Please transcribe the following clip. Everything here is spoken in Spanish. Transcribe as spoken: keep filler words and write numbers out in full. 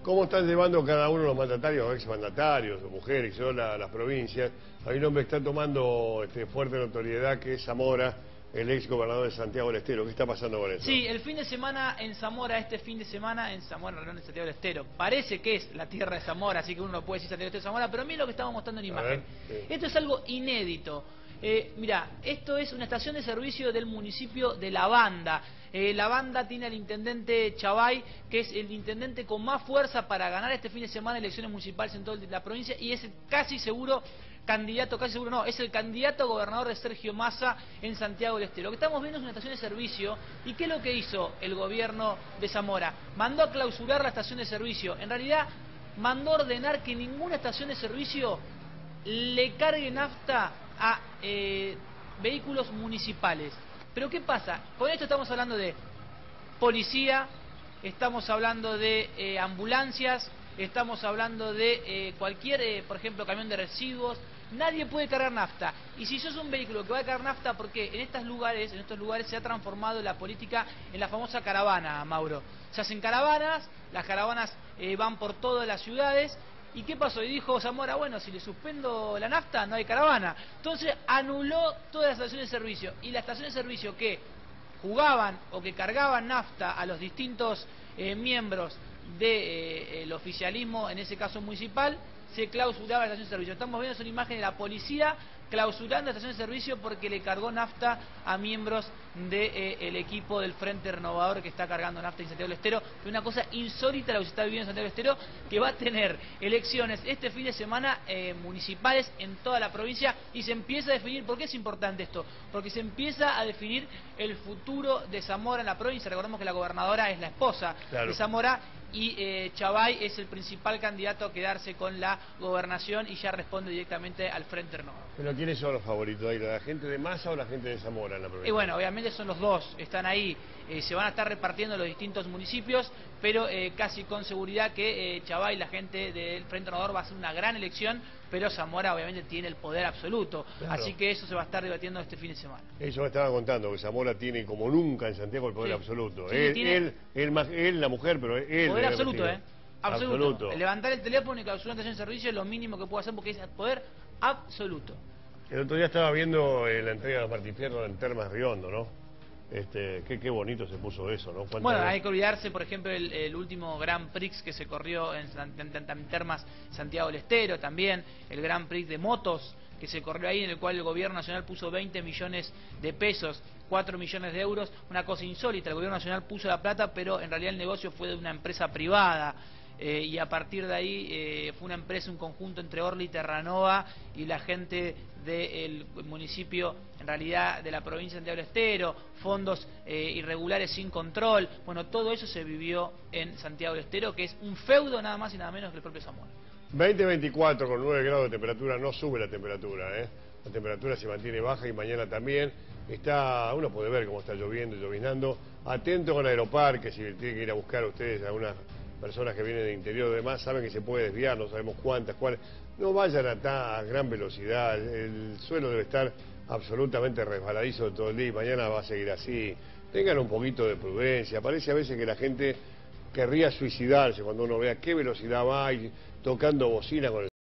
¿Cómo están llevando cada uno de los mandatarios, o exmandatarios, o mujeres, o la, las provincias? Hay un hombre que está tomando este, fuerte notoriedad, que es Zamora, el ex gobernador de Santiago del Estero. ¿Qué está pasando con eso? Sí, el fin de semana en Zamora, este fin de semana en Zamora, en realidad en Santiago del Estero. Parece que es la tierra de Zamora, así que uno puede decir Santiago del Estero Zamora, pero mira lo que estamos mostrando en imagen. Ver, sí. Esto es algo inédito. Eh, mira, esto es una estación de servicio del municipio de La Banda. Eh, La Banda tiene al intendente Chavay, que es el intendente con más fuerza para ganar este fin de semana elecciones municipales en toda la provincia, y es casi seguro candidato, casi seguro no, es el candidato a gobernador de Sergio Massa en Santiago del Estero. Lo que estamos viendo es una estación de servicio. ¿Y qué es lo que hizo el gobierno de Zamora? Mandó a clausurar la estación de servicio. En realidad, mandó ordenar que ninguna estación de servicio le cargue nafta a eh, vehículos municipales. Pero ¿qué pasa? Con esto estamos hablando de policía, estamos hablando de eh, ambulancias, estamos hablando de eh, cualquier, eh, por ejemplo, camión de residuos. Nadie puede cargar nafta. Y si sos un vehículo que va a cargar nafta, porque en estos lugares, en estos lugares se ha transformado la política en la famosa caravana, Mauro. Se hacen caravanas, las caravanas eh, van por todas las ciudades. ¿Y qué pasó? Y dijo Zamora, bueno, si le suspendo la nafta, no hay caravana. Entonces anuló todas las estaciones de servicio. Y las estaciones de servicio que jugaban o que cargaban nafta a los distintos eh, miembros del de, eh, oficialismo, en ese caso municipal, se clausuraba la estación de servicio. Estamos viendo esa imagen de la policía clausurando la estación de servicio porque le cargó nafta a miembros del de, eh, equipo del Frente Renovador que está cargando nafta en Santiago del Estero. Es una cosa insólita lo que se está viviendo en Santiago del Estero, que va a tener elecciones este fin de semana eh, municipales en toda la provincia, y se empieza a definir. ¿Por qué es importante esto? Porque se empieza a definir el futuro de Zamora en la provincia. Recordemos que la gobernadora es la esposa claro. de Zamora, y eh, Chavay es el principal candidato a quedarse con la gobernación y ya responde directamente al Frente Renovador. ¿Pero quiénes son los favoritos ahí? ¿La gente de Massa o la gente de Zamora en la provincia? Y bueno, obviamente son los dos, están ahí, eh, se van a estar repartiendo los distintos municipios, pero eh, casi con seguridad que eh, Chavay, la gente del Frente Renovador, va a hacer una gran elección, pero Zamora obviamente tiene el poder absoluto, claro. Así que eso se va a estar debatiendo este fin de semana. Eso me estaba contando, que Zamora tiene como nunca en Santiago el poder sí. absoluto. Sí, él, tiene... él, él, él, la mujer, pero él... Poder absoluto, ¿eh? Absoluto. absoluto. Levantar el teléfono y clausurar una estación de servicio es lo mínimo que puede hacer porque es poder absoluto. El otro día estaba viendo eh, la entrega de Martín Fierro en Termas Riondo, ¿no? Este, qué, qué bonito se puso eso, ¿no? Bueno, hay que olvidarse, por ejemplo, el, el último Grand Prix que se corrió en, en, en, en Termas Santiago del Estero, también el Grand Prix de motos que se corrió ahí, en el cual el gobierno nacional puso veinte millones de pesos, cuatro millones de euros, una cosa insólita. El gobierno nacional puso la plata, pero en realidad el negocio fue de una empresa privada. Eh, y a partir de ahí eh, fue una empresa, un conjunto entre Orly, Terranova y la gente del municipio, en realidad de la provincia de Santiago del Estero, fondos eh, irregulares sin control. Bueno, todo eso se vivió en Santiago del Estero, que es un feudo nada más y nada menos que el propio Zamora. veinte veinticuatro con nueve grados de temperatura, no sube la temperatura, ¿eh? La temperatura se mantiene baja y mañana también. Está, uno puede ver cómo está lloviendo y llovinando. Atento con Aeroparque, si tienen que ir a buscar a ustedes algunas personas que vienen del interior, demás saben que se puede desviar, no sabemos cuántas, cuáles. No vayan a, a gran velocidad, el suelo debe estar absolutamente resbaladizo todo el día y mañana va a seguir así. Tengan un poquito de prudencia. Parece a veces que la gente querría suicidarse cuando uno vea qué velocidad va y tocando bocina con el